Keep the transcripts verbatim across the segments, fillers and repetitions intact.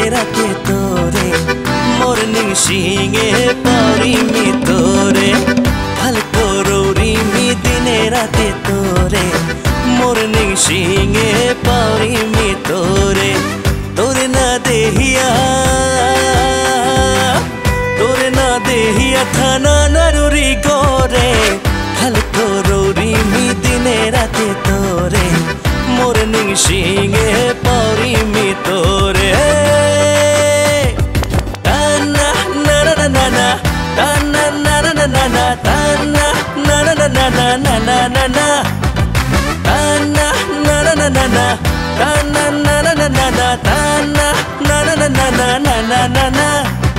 राते तोरे मोरनिंग शिंगे पारी मी तोरे हल्को रोरी मी दिने राते तोरे मोरनिंग शिंगे पारी मी तोरे तोरे ना देहिया तोरे ना देहिया थाना नरुरी गोरे हल्को रोरी मी दिने राते तोरे मोरनिंग शिंगे पारी मी तोरे ताना ना ना ना ना ताना ना ना ना ना ना ताना ना ना ना ना ना ना ना ना ना ताना ना ना ना ना ना ताना ना ना ना ना ना ताना ना ना ना ना ना ना ना ना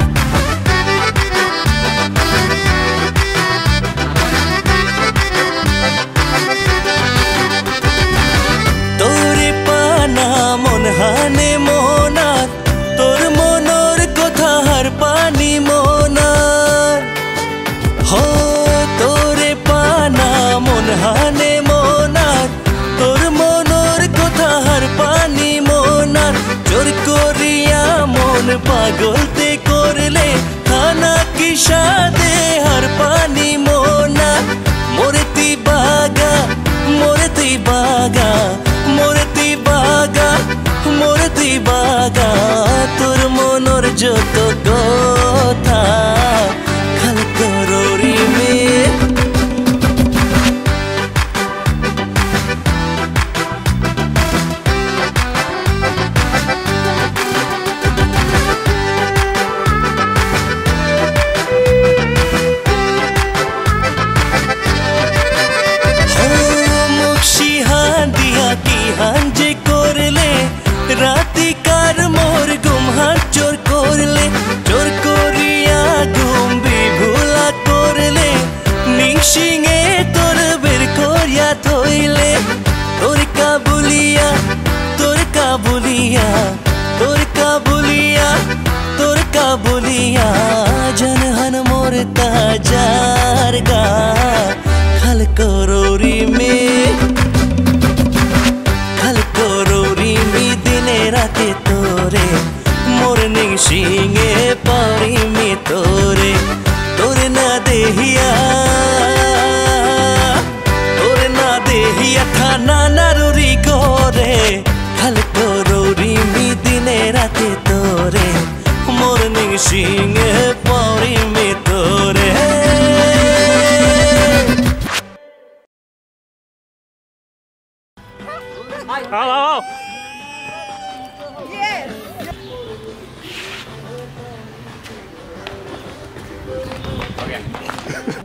हाने मोनार तोर मोनोर कोथा हर पानी मोनार हो तोरे पाना मन हाने मोनार तोर मोनोर कोथा हर पानी मोनार चोर कोरिया मन पागल ते करले खाना की शादे हर पानी मोनार मोरे ती बागा मोरे ती बागा मोरे ती बागा मोरे ती बागा तोर मोनोर जोतो कोथा खाल करोरी में मुक्षी हांदिया की हांजे कोरले राती कार मोर गुम हाथ चोर कोरले चोर कोरिया गुम भी भूला कोरले निशिंगे तोर बेर कोरिया थोइले तोर का बुलिया तोर का बुलिया तोर का बुलिया तोर का बुलिया जनहन मोर ताजार गा खाल करोरी में राते तोरे मोरनिंग शिंगे पारी मी तोरे तोरे ना देहिया तोरे ना देहिया थाना नरुरी गोरे हल्को रोरी मी दिने राते तोरे मोरनिंग शिंगे पारी मी तोरे आओ आओ Okay.